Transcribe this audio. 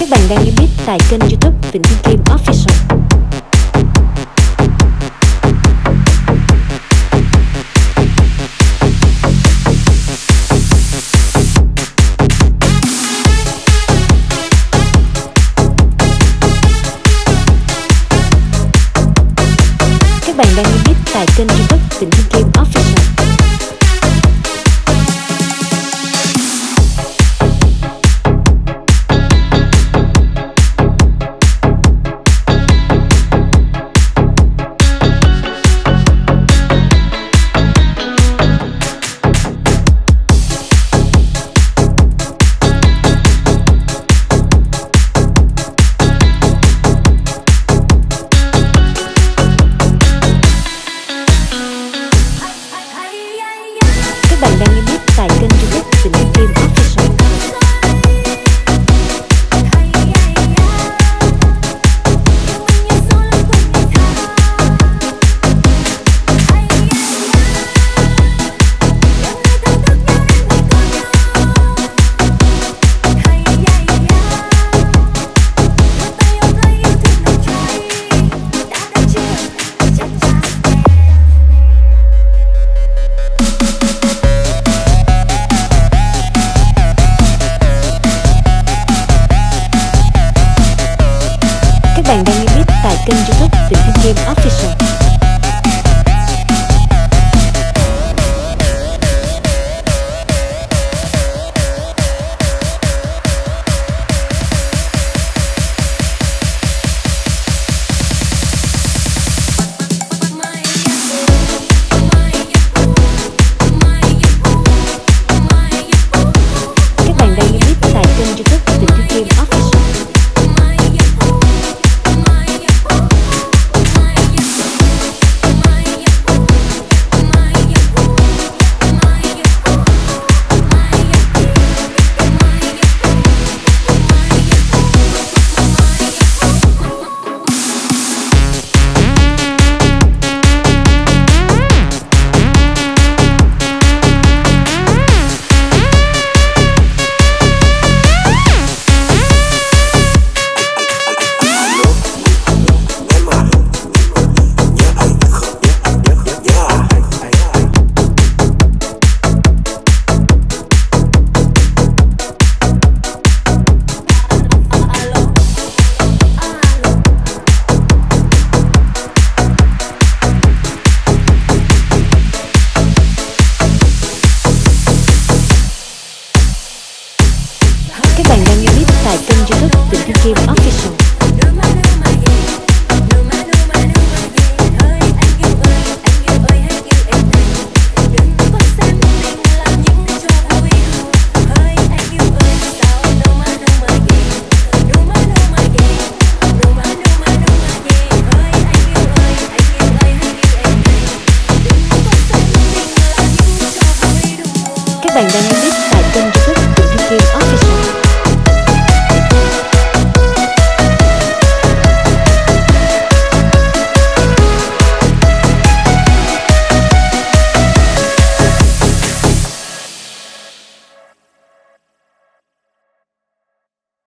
Các bạn đang nghe beat tại kênh YouTube Vĩnh Thiên Kim Official. Các bạn đang nghe beat tại kênh YouTube Vĩnh Thiên Kim Official. Các bạn đang nghe beat tại kênh YouTube Vĩnh Thiên Kim Official. Các bạn đang nghe beat tại kênh YouTube Vĩnh Thiên Kim Official. Các bạn đang nghe beat tại kênh YouTube Vĩnh Thiên Kim Official. Các bạn đang nghe beat tại kênh YouTube Vĩnh Thiên Kim Official.